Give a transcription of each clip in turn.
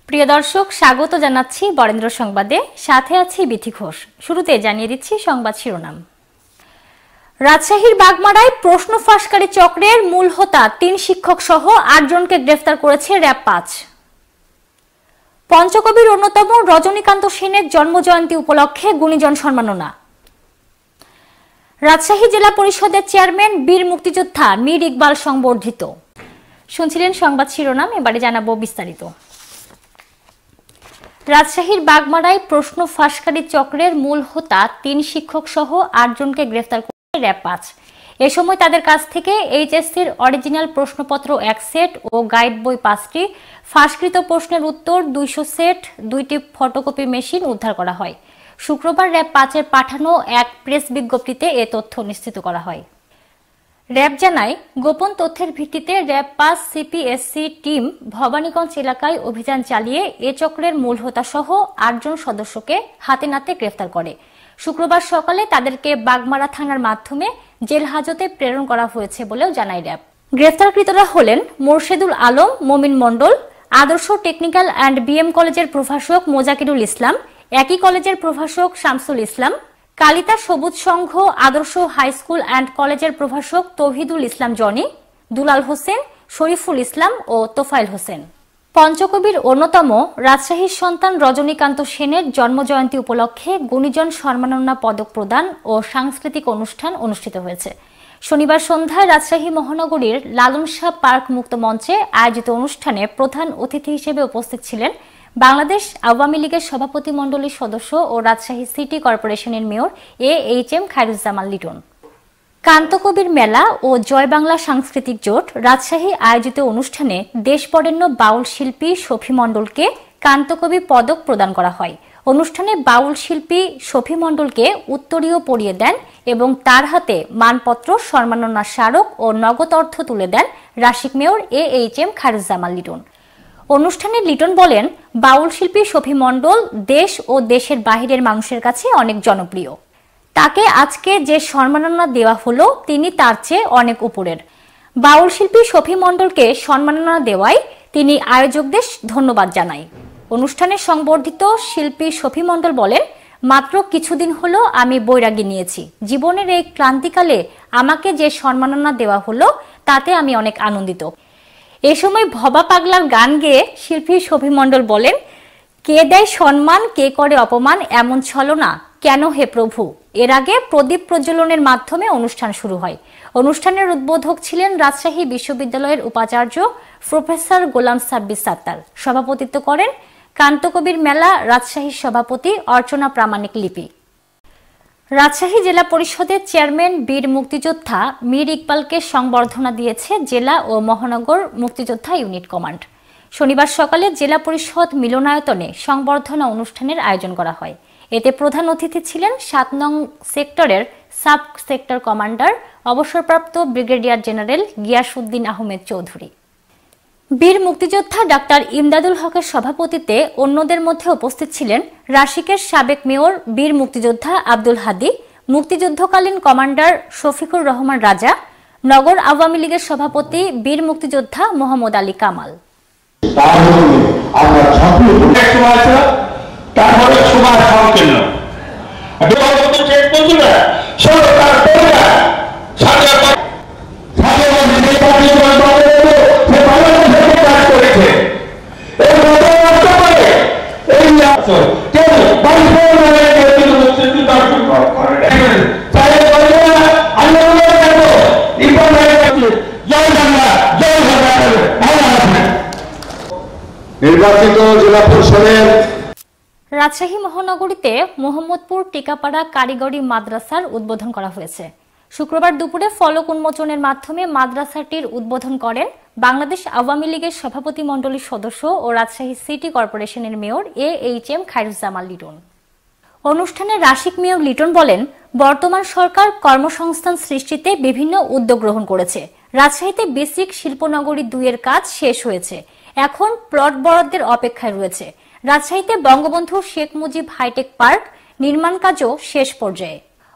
প্রিয় দর্শক, স্বাগত জানাচ্ছি বরেন্দ্র সংবাদে। সাথে আছি বিথি ঘোষ। শুরুতে জানিয়ে দিচ্ছি সংবাদ শিরোনাম। রাজশাহীর বাগমারায় প্রশ্ন ফাঁসকারী চক্রের মূল হোতা ৩ শিক্ষক সহ ৮ জনকে গ্রেফতার করেছে র‍্যাব ৫। পঞ্চকবির অন্যতম রজনীকান্ত সেনের জন্মজয়ন্তী উপলক্ষে গুণীজন সম্মাননা। রাজশাহী জেলা পরিষদের চেয়ারম্যান বীর মুক্তিযোদ্ধা মীর ইকবাল সংবর্ধিত। শুনছিলেন সংবাদ শিরোনাম, এবারে জানাবো বিস্তারিত। রাজশাহীর বাগমারায় প্রশ্ন ফাঁসকারী চক্রের মূল হোতা ৩ শিক্ষক সহ ৮ জনকে গ্রেফতার করেছে র‍্যাব ৫। এ সময় তাদের কাছ থেকে এইচএসসির অরিজিনাল প্রশ্নপত্র ১ সেট ও গাইড বই ৫টি, ফাঁসকৃত প্রশ্নের উত্তর ২০০ সেট, ২টি ফটোকপি মেশিন উদ্ধার করা হয়। শুক্রবার র‍্যাব ৫-এর পাঠানো এক প্রেস বিজ্ঞপ্তিতে এ তথ্য নিশ্চিত করা হয়। র‍্যাব জানায়, গোপন তথ্যের ভিত্তিতে র‍্যাব ৫ সিপিএসসি টিম ভবানীগঞ্জ এলাকায় অভিযান চালিয়ে এ চক্রের মূল হোতা সহ ৮ জন সদস্যকে হাতে নাতে গ্রেফতার করে। শুক্রবার সকালে তাদেরকে বাগমারা থানার মাধ্যমে জেল হাজতে প্রেরণ করা হয়েছে বলেও জানায় র‍্যাব। গ্রেফতারকৃতরা হলেন মোর্শেদুল আলম মমিন মণ্ডল, আদর্শ টেকনিক্যাল অ্যান্ড বিএম কলেজের প্রভাষক মোজাকিরুল ইসলাম, একই কলেজের প্রভাষক শামসুল ইসলাম, কালিতা সবুজ সংঘ আদর্শ হাই স্কুল অ্যান্ড কলেজের প্রভাষক তৌহিদুল ইসলাম জনি, দুলাল হোসেন, শরীফুল ইসলাম ও তোফায়েল হোসেন। পঞ্চকবির অন্যতম রাজশাহীর সন্তান রজনীকান্ত সেনের জন্মজয়ন্তী উপলক্ষে গুণীজন সম্মাননা পদক প্রদান ও সাংস্কৃতিক অনুষ্ঠান অনুষ্ঠিত হয়েছে। শনিবার সন্ধ্যায় রাজশাহী মহানগরীর লালন শাহ পার্ক মুক্ত মঞ্চে আয়োজিত অনুষ্ঠানে প্রধান অতিথি হিসেবে উপস্থিত ছিলেন বাংলাদেশ আওয়ামী লীগের সভাপতি মণ্ডলীর সদস্য ও রাজশাহী সিটি কর্পোরেশনের মেয়র AHM খায়রুজ্জামান লিটন। কান্তকবির মেলা ও জয় বাংলা সাংস্কৃতিক জোট রাজশাহী আয়োজিত অনুষ্ঠানে দেশবরেণ্য বাউল শিল্পী শফি মণ্ডলকে কান্তকবি পদক প্রদান করা হয়। অনুষ্ঠানে বাউল শিল্পী শফি মণ্ডলকে উত্তরীয় পরিয়ে দেন এবং তার হাতে মানপত্র, সম্মাননা স্মারক ও নগদ অর্থ তুলে দেন রাশিক মেয়র AHM খায়রুজ্জামান লিটন। অনুষ্ঠানে লিটন বলেন, বাউল শিল্পী শফি মণ্ডল দেশ ও দেশের বাহিরের মানুষের কাছে অনেক জনপ্রিয়। তাকে আজকে যে সম্মাননা দেওয়া হলো তিনি তার চেয়ে অনেক উপরের। বাউল শিল্পী শফি মণ্ডলকে সম্মাননা দেওয়ায় তিনি আয়োজকদের ধন্যবাদ জানাই। অনুষ্ঠানে সংবর্ধিত শিল্পী শফি মণ্ডল বলেন, মাত্র কিছুদিন হলো আমি বৈরাগী নিয়েছি। জীবনের এই ক্রান্তিকালে আমাকে যে সম্মাননা দেওয়া হলো তাতে আমি অনেক আনন্দিত। এ সময় ভবা পাগলার গান গেয়ে শিল্পী শফি মণ্ডল বলেন, কে দেয় সম্মান, কে করে অপমান, এমন ছলনা কেন হে প্রভু। এর আগে প্রদীপ প্রজ্বলনের মাধ্যমে অনুষ্ঠান শুরু হয়। অনুষ্ঠানের উদ্বোধক ছিলেন রাজশাহী বিশ্ববিদ্যালয়ের উপাচার্য প্রফেসর গোলাম সাব্বির সাত্তার। সভাপতিত্ব করেন কান্তকবির মেলা রাজশাহীর সভাপতি অর্চনা প্রামাণিক লিপি। রাজশাহী জেলা পরিষদের চেয়ারম্যান বীর মুক্তিযোদ্ধা মীর ইকবালকে সংবর্ধনা দিয়েছে জেলা ও মহানগর মুক্তিযোদ্ধা ইউনিট কমান্ড। শনিবার সকালে জেলা পরিষদ মিলনায়তনে সংবর্ধনা অনুষ্ঠানের আয়োজন করা হয়। এতে প্রধান অতিথি ছিলেন ৭ নং সেক্টরের সাব সেক্টর কমান্ডার অবসরপ্রাপ্ত ব্রিগেডিয়ার জেনারেল গিয়াসউদ্দিন আহমেদ চৌধুরী। বীর মুক্তিযোদ্ধা ডাক্তার ইমদাদুল হকের সভাপতিত্বে অন্যদের মধ্যে উপস্থিত ছিলেন রাশিকের সাবেক মেয়র বীর মুক্তিযোদ্ধা আব্দুল হাদি, মুক্তিযুদ্ধকালীন কমান্ডার শফিকুর রহমান রাজা, নগর আওয়ামী লীগের সভাপতি বীর মুক্তিযোদ্ধা মোহাম্মদ আলী কামাল। নির্বাচিত জেলা পরিষদের রাজশাহী মহানগরীতে মোহাম্মদপুর টিকাপাড়া কারিগরি মাদ্রাসার উদ্বোধন করা হয়েছে। শুক্রবার দুপুরে ফলক উন্মোচনের মাধ্যমে মাদ্রাসাটির উদ্বোধন করেন বাংলাদেশ আওয়ামী লীগের সভাপতি মণ্ডলীর সদস্য ও রাজশাহী সিটি কর্পোরেশনের মেয়র AHM খায়রুজ্জামান লিটন। অনুষ্ঠানে রাশিক মেয়র লিটন বলেন, বর্তমান সরকার কর্মসংস্থান সৃষ্টিতে বিভিন্ন উদ্যোগ গ্রহণ করেছে। রাজশাহীতে বেসিক শিল্পনগরী ২ এর কাজ শেষ হয়েছে, এখন প্লট বরাদ্দের অপেক্ষায় রয়েছে। রাজশাহীতে বঙ্গবন্ধু শেখ মুজিব হাইটেক পার্ক নির্মাণ কাজও শেষ পর্যায়ে।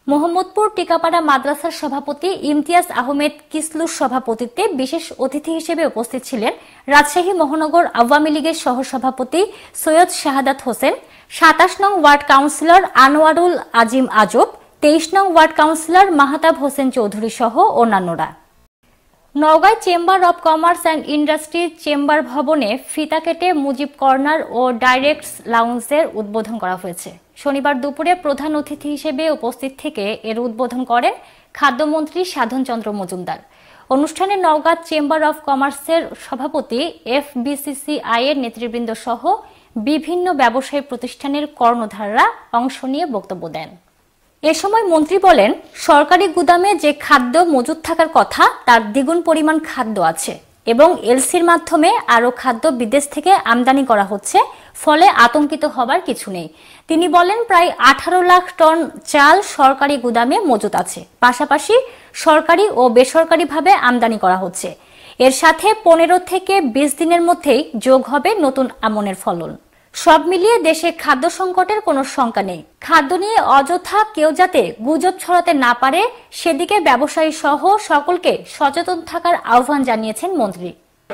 মোহাম্মদপুর টিকাপাড়া মাদ্রাসার সভাপতি ইমতিয়াজ আহমেদ কিসলুর সভাপতিত্বে বিশেষ অতিথি হিসেবে উপস্থিত ছিলেন রাজশাহী মহানগর আওয়ামী লীগের সহসভাপতি সৈয়দ শাহাদাত হোসেন, ২৭ নং ওয়ার্ড কাউন্সিলর আনোয়ারুল আজিম আজব, ২৩ নং ওয়ার্ড কাউন্সিলর মাহতাব হোসেন চৌধুরী সহ অন্যান্যরা। নওগাঁয় chamber of commerce and industry chamber ভবনে ফিতা কেটে মুজিব কর্নার ও ডাইরেক্টস লাউঞ্জের উদ্বোধন করা হয়েছে। শনিবার দুপুরে প্রধান অতিথি হিসেবে উপস্থিত থেকে এর উদ্বোধন করেন খাদ্যমন্ত্রী সাধন চন্দ্র মজুমদার। অনুষ্ঠানে নওগাঁ চেম্বার অব কমার্সের সভাপতি FBCCI এর নেতৃবৃন্দ সহ বিভিন্ন ব্যবসায়ী প্রতিষ্ঠানের কর্ণধাররা অংশ নিয়ে বক্তব্য দেন। এ সময় মন্ত্রী বলেন, সরকারি গুদামে যে খাদ্য মজুদ থাকার কথা তার দ্বিগুণ পরিমাণ খাদ্য আছে এবং এলসির মাধ্যমে আরও খাদ্য বিদেশ থেকে আমদানি করা হচ্ছে, ফলে আতঙ্কিত হবার কিছু নেই। তিনি বলেন, প্রায় 18 লাখ টন চাল সরকারি গুদামে মজুদ আছে, পাশাপাশি সরকারি ও বেসরকারিভাবে আমদানি করা হচ্ছে। এর সাথে 15 থেকে 20 দিনের মধ্যেই যোগ হবে নতুন আমনের ফলন। সব মিলিয়ে দেশে খাদ্য সংকটের কোনো শঙ্কা নেই। খাদ্য নিয়ে অযথা কেউ যাতে গুজব ছড়াতে না পারে সেদিকে ব্যবসায়ী সহ সকলকে সচেতন থাকার আহ্বান জানিয়েছেন মন্ত্রী।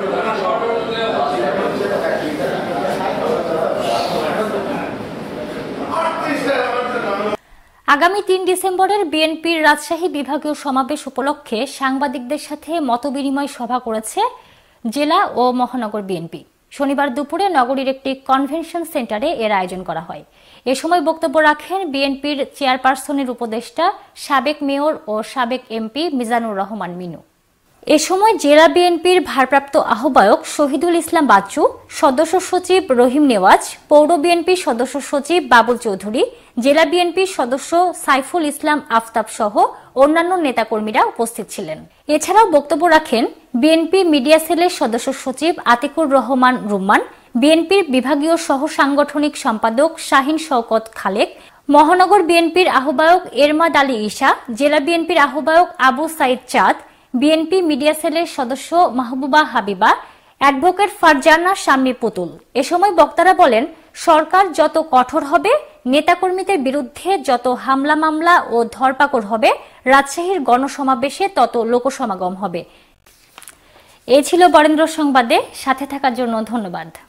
আগামী 3 ডিসেম্বরের বিএনপির রাজশাহী বিভাগীয় সমাবেশ উপলক্ষে সাংবাদিকদের সাথে মতবিনিময় সভা করেছে জেলা ও মহানগর বিএনপি। শনিবার দুপুরে নগরীর একটি কনভেনশন সেন্টারে এর আয়োজন করা হয়। এ সময় বক্তব্য রাখেন বিএনপির চেয়ারপারসনের উপদেষ্টা সাবেক মেয়র ও সাবেক এমপি মিজানুর রহমান মিনু। এ সময় জেলা বিএনপির ভারপ্রাপ্ত আহ্বায়ক শহীদুল ইসলাম বাচ্চু, সদস্য সচিব রহিম নেওয়াজ, পৌর বিএনপির সদস্য সচিব বাবুল চৌধুরী, জেলা বিএনপির সদস্য সাইফুল ইসলাম আফতাব সহ অন্যান্য নেতাকর্মীরা উপস্থিত ছিলেন। এছাড়াও বক্তব্য রাখেন বিএনপি মিডিয়া সেলের সদস্য সচিব আতিকুর রহমান রুম্মান, বিএনপির বিভাগীয় সহ সাংগঠনিক সম্পাদক শাহিন শওকত খালেক, মহানগর বিএনপির আহ্বায়ক এরমাদ আলী ঈশা, জেলা বিএনপির আহ্বায়ক আবু সাইদ চাঁদ, বিএনপি মিডিয়া সেলের সদস্য মাহবুবা হাবিবা, অ্যাডভোকেট ফারজানা শাম্মী পুতুল। এ সময় বক্তারা বলেন, সরকার যত কঠোর হবে, নেতাকর্মীদের বিরুদ্ধে যত হামলা মামলা ও ধরপাকড় হবে, রাজশাহীর গণসমাবেশে তত লোকসমাগম হবে। এ ছিল বরেন্দ্র সংবাদে। সাথে থাকার জন্য ধন্যবাদ।